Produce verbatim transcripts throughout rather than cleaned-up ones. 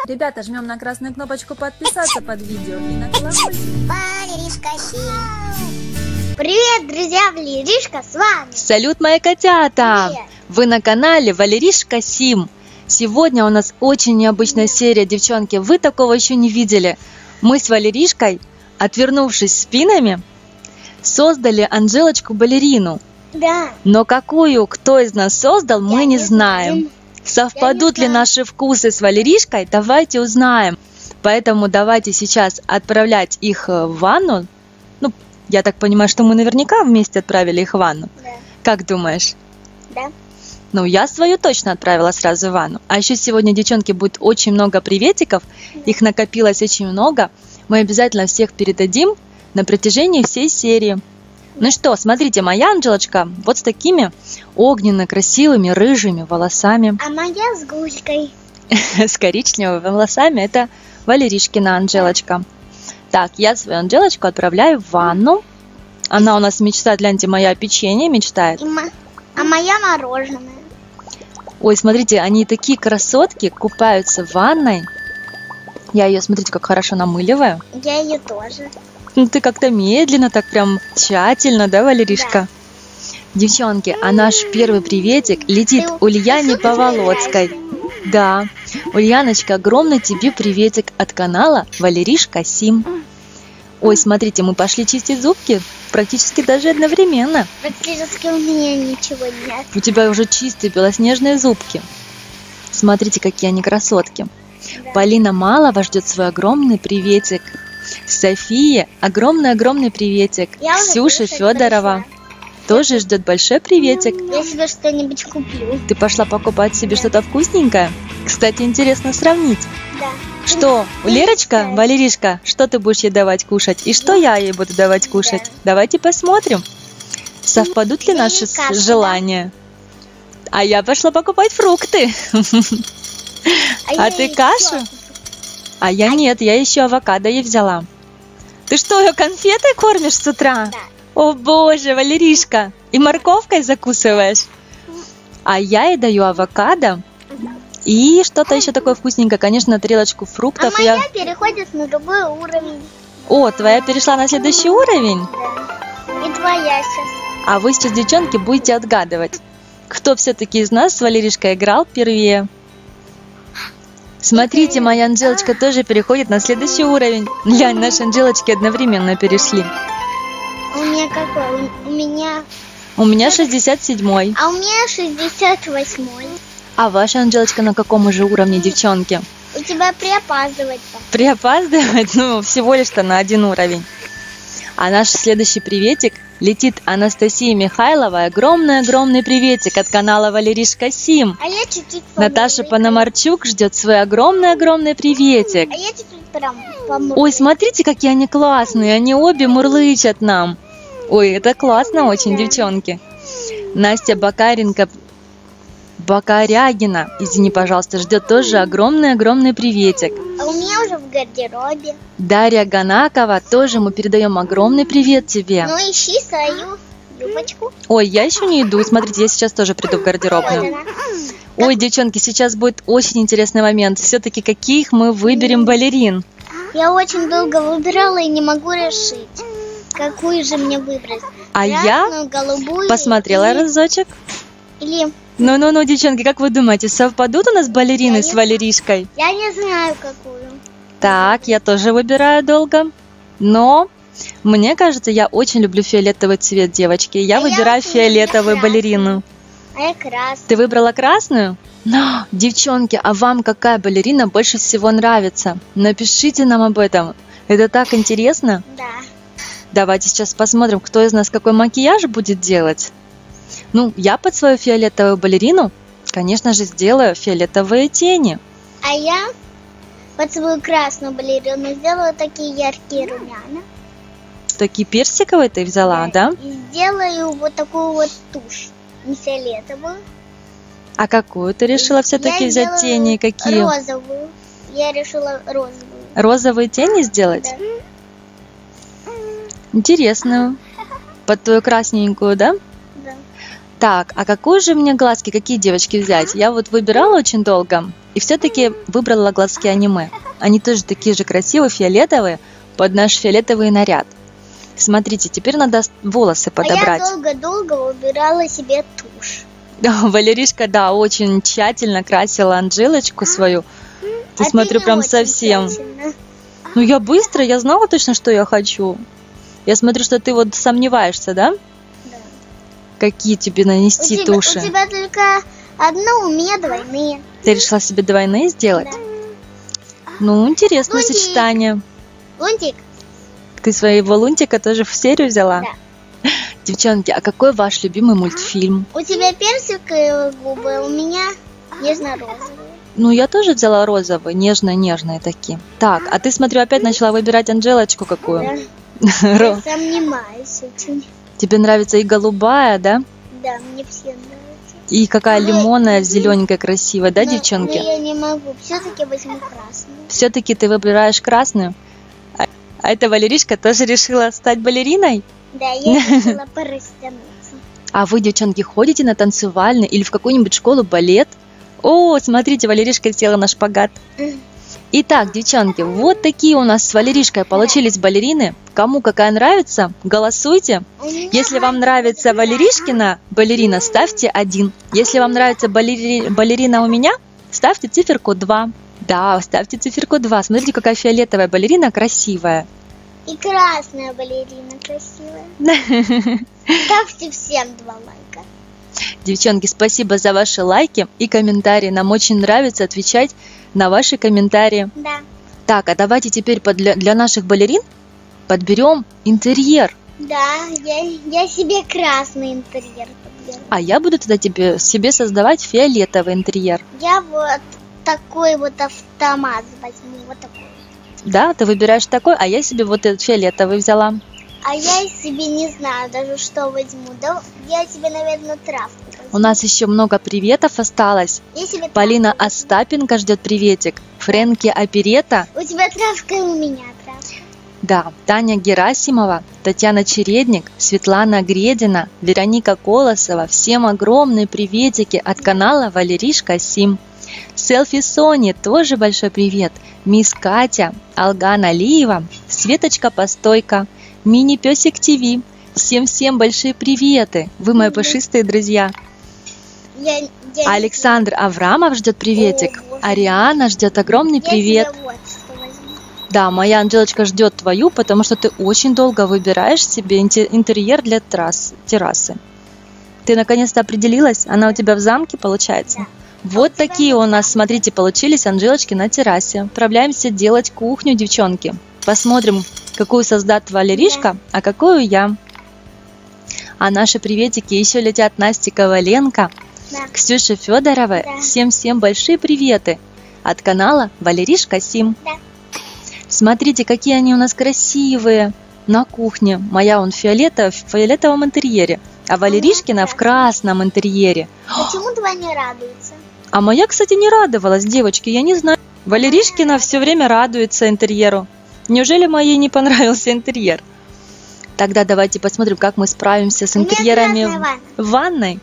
Ребята, жмем на красную кнопочку подписаться под видео и на колокольчик. Валеришка Сим. Привет, друзья, Валеришка с вами. Салют, мои котята! Привет. Вы на канале Валеришка Сим. Сегодня у нас очень необычная серия, девчонки. Вы такого еще не видели. Мы с Валеришкой, отвернувшись спинами, создали Анжелочку-балерину. Да. Но какую, кто из нас создал, мы Я не не знаем. знаю. Совпадут Я не ли знаю. наши вкусы с Валеришкой, давайте узнаем. Поэтому давайте сейчас отправлять их в ванну. Ну, я так понимаю, что мы наверняка вместе отправили их в ванну. Да. Как думаешь? Да. Ну, я свою точно отправила сразу в ванну. А еще сегодня, девчонки, будет очень много приветиков. Их накопилось очень много. Мы обязательно всех передадим на протяжении всей серии. Ну что, смотрите, моя Анжелочка вот с такими огненно-красивыми рыжими волосами. А моя с гулькой. С коричневыми волосами. Это Валеришкина Анжелочка. Так, я свою Анжелочку отправляю в ванну. Она у нас мечтает, гляньте, моя печенье мечтает. И мо- А моя мороженое. Ой, смотрите, они такие красотки, купаются в ванной. Я ее, смотрите, как хорошо намыливаю. Я ее тоже. Ну, ты как-то медленно, так прям тщательно, да, Валеришка? Девчонки, а наш первый приветик летит Ты- Ульяне ты Поволоцкой. Да, Ульяночка, огромный тебе приветик от канала Валеришка Сим. Ой, смотрите, мы пошли чистить зубки практически даже одновременно. Практически у меня ничего нет. У тебя уже чистые белоснежные зубки. Смотрите, какие они красотки. Да. Полина Малова ждет свой огромный приветик. София, огромный-огромный приветик. Я уже Ксюша кушать Федорова тоже ждет большой приветик. Я себе что-нибудь куплю. Ты пошла покупать себе что-то вкусненькое? Кстати, интересно сравнить. Да. Что, Ты Лерочка, знаешь. Валеришка, что ты будешь ей давать кушать? И что я ей буду давать кушать? Да. Давайте посмотрим, совпадут ли Я наши ей с- кашу желания. А я пошла покупать фрукты. А я ты ей кашу? всё. А я нет, я еще авокадо ей взяла. Ты что, ее конфетой кормишь с утра? Да. О боже, Валеришка, и морковкой закусываешь? А я ей даю авокадо и что-то еще такое вкусненькое, конечно, тарелочку А фруктов. моя Я... переходит на другой уровень. О, твоя перешла на следующий уровень? Да. И твоя сейчас. А вы сейчас, девчонки, будете отгадывать, кто все-таки из нас с Валеришкой играл первее. Смотрите, моя Анжелочка тоже переходит на следующий уровень. Глянь, наши Анжелочки одновременно перешли. У меня какой? У меня... У меня шестьдесят седьмой. А у меня шестьдесят восьмой. А ваша Анжелочка на каком уже уровне, девчонки? У тебя приопаздывать-то. Приопаздывать? Ну, всего лишь-то на один уровень. А наш следующий приветик летит Анастасия Михайлова. Огромный-огромный приветик от канала Валеришка Сим. А я чуть-чуть Наташа помру. Пономарчук ждет свой огромный-огромный приветик. А я чуть-чуть прям помру. Ой, смотрите, какие они классные. Они обе мурлычат нам. Ой, это классно очень, девчонки. Настя Бакаренко, Бакарягина, извини, пожалуйста, ждет тоже огромный-огромный приветик. А у меня уже в гардеробе. Дарья Ганакова, тоже мы передаем огромный привет тебе. Ну, ищи свою юбочку. Ой, я еще не иду. Смотрите, я сейчас тоже приду в гардеробную. Ой, девчонки, сейчас будет очень интересный момент. Все-таки каких мы выберем балерин? Я очень долго выбирала и не могу решить, какую же мне выбрать. А я Красную, голубую посмотрела и- разочек. Или... Ну-ну-ну, девчонки, как вы думаете, совпадут у нас балерины Я с не Валеришкой? Я не знаю, какую. Так, я тоже выбираю долго. Но мне кажется, я очень люблю фиолетовый цвет, девочки. Я А я выбираю очень люблю фиолетовую красный. балерину. А я красную. Ты выбрала красную? Но, девчонки, а вам какая балерина больше всего нравится? Напишите нам об этом. Это так интересно. Да. Давайте сейчас посмотрим, кто из нас какой макияж будет делать. Ну, я под свою фиолетовую балерину, конечно же, сделаю фиолетовые тени. А я под свою красную балерину сделаю такие яркие румяна. Такие персиковые ты взяла, да? И сделаю вот такую вот тушь. Не фиолетовую. А какую ты решила все-таки Я взять сделаю тени? Какие? Розовую. Я решила розовую. Розовые тени сделать? Да. Интересную. Под твою красненькую, да? Да. Так, а какую же мне глазки, какие девочки взять? Я вот выбирала очень долго. И все-таки выбрала глазки аниме. Они тоже такие же красивые, фиолетовые, под наш фиолетовый наряд. Смотрите, теперь надо волосы подобрать. А я долго-долго выбирала себе тушь. Да, Валеришка, да, очень тщательно красила Анжелочку свою. Ты, а смотрю, ты прям очень совсем. тщательно. Ну, я быстро, я знала точно, что я хочу. Я смотрю, что ты вот сомневаешься, да? Да. Какие тебе нанести у тебя, туши? У тебя только одно, у меня двойные. Ты решила себе двойные сделать? Да. Ну, интересное Лунтик. сочетание. Лунтик? Ты своего лунтика тоже в серию взяла? Да. Девчонки, а какой ваш любимый мультфильм? У тебя персиковые губы, у меня нежно-розовые. Ну, я тоже взяла розовые, нежно-нежные такие. Так, а ты, смотрю, опять начала выбирать Анжелочку какую? Да. Ро- Я сомневаюсь очень. Тебе нравится и голубая, да? Да, мне все нравятся. И какая Ну, лимонная, мгм. зелененькая, красивая, да, Но- девчонки? Но я не могу. Все-таки возьму красную. Все-таки ты выбираешь красную? А, а эта Валеришка тоже решила стать балериной? Да, я решила порастянуться. А вы, девчонки, ходите на танцевальный или в какую-нибудь школу балет? О, смотрите, Валеришка села на шпагат. Итак, девчонки, вот такие у нас с Валеришкой получились балерины. Кому какая нравится, голосуйте. У меня Если вам нравится Валеришкина балерина, ставьте один. Если вам нравится балери- балерина у меня, ставьте циферку два. Да, ставьте циферку два. Смотрите, какая фиолетовая балерина красивая. И красная балерина красивая. Ставьте всем два лайка. Девчонки, спасибо за ваши лайки и комментарии. Нам очень нравится отвечать на ваши комментарии. Да. Так, а давайте теперь под- для, для наших балерин подберем интерьер. Да, я, я себе красный интерьер подберу. А я буду тогда тебе, себе создавать фиолетовый интерьер. Я вот такой вот автомат возьму, вот такой. Да, ты выбираешь такой, а я себе вот этот фиолетовый взяла. А я себе не знаю даже, что возьму. Да, я себе, наверное, травку возьму. У нас еще много приветов осталось. Я себе Полина травку возьму. Остапенко ждет приветик. Фрэнки Оперета. У тебя травка, и у меня травка. Да, Таня Герасимова, Татьяна Чередник, Светлана Гредина, Вероника Колосова. Всем огромные приветики от канала Валеришка Сим. Селфи Сони, тоже большой привет. Мисс Катя, Алган Алиева, Светочка Постойка, Мини Песик ТВ. Всем-всем большие приветы. Вы мои пушистые друзья. Я, я Александр Аврамов ждет приветик. О, боже. Ариана ждет огромный я привет. себе вот что возьму. Да, моя Анжелочка ждет твою, потому что ты очень долго выбираешь себе инте- интерьер для террас- террасы. Ты наконец-то определилась? Она у тебя в замке получается? Да. Вот такие у нас, смотрите, получились Анжелочки на террасе. Отправляемся делать кухню, девчонки. Посмотрим, какую создаст Валеришка, а какую я. А наши приветики еще летят Насте Коваленко, Да. Ксюше Федоровой. Да. Всем-всем большие приветы от канала Валеришка Сим. Да. Смотрите, какие они у нас красивые на кухне. Моя он фиолетов, в фиолетовом интерьере, а Валеришкина в красном интерьере. Почему два не радуются? А моя, кстати, не радовалась, девочки, я не знаю. Валеришкина все время радуется интерьеру. Неужели моей не понравился интерьер? Тогда давайте посмотрим, как мы справимся с У меня интерьерами красная ванна. в ванной.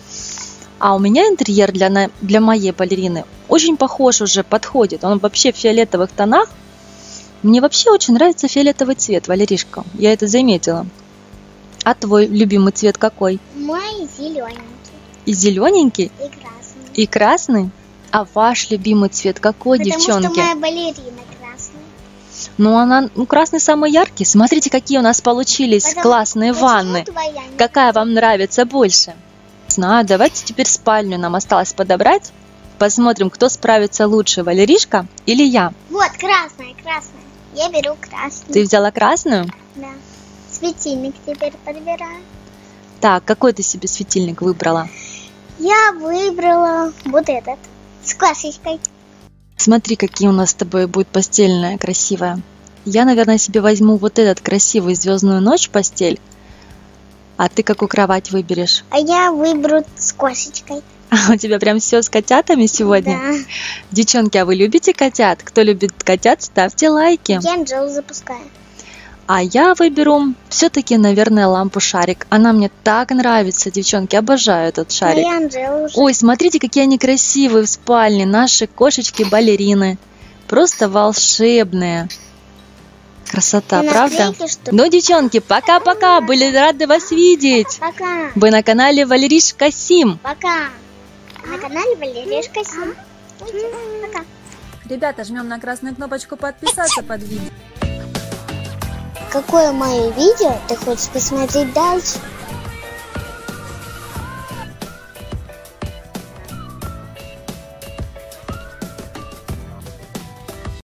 А у меня интерьер для, на- для моей балерины очень похож уже, подходит. Он вообще в фиолетовых тонах. Мне вообще очень нравится фиолетовый цвет, Валеришка. Я это заметила. А твой любимый цвет какой? Мой зелененький И зелененький, и красный. и красный? А ваш любимый цвет какой, Потому девчонки? что моя балерина красная. Ну, она, ну, красный самый яркий. Смотрите, какие у нас получились Потому- классные почему ванны. твоя не Какая вам нравится больше? Знаю, давайте теперь спальню нам осталось подобрать. Посмотрим, кто справится лучше, Валеришка или я. Вот, красная, красная. Я беру красную. Ты взяла красную? Да. Светильник теперь подбираю. Так, какой ты себе светильник выбрала? Я выбрала вот этот. С классичкой. Смотри, какие у нас с тобой будет постельная красивая. Я, наверное, себе возьму вот этот красивый «Звездную ночь» постель. А ты какую кровать выберешь? А я выберу с кошечкой. А у тебя прям все с котятами сегодня? Да. Девчонки, а вы любите котят? Кто любит котят, ставьте лайки. Я Анжелу запускаю. А я выберу все-таки, наверное, лампу шарик. Она мне так нравится, девчонки, обожаю этот шарик. Моя Анжела уже. Ой, смотрите, какие они красивые в спальне, наши кошечки-балерины. Просто волшебные. Красота, Ты правда? наклейки, что ли? Ну, девчонки, пока-пока, были рады вас видеть. Пока. Вы на канале Валеришка Сим. Пока. На канале Валеришка Сим. Пока. Ребята, жмем на красную кнопочку подписаться под видео. Какое мое видео ты хочешь посмотреть дальше?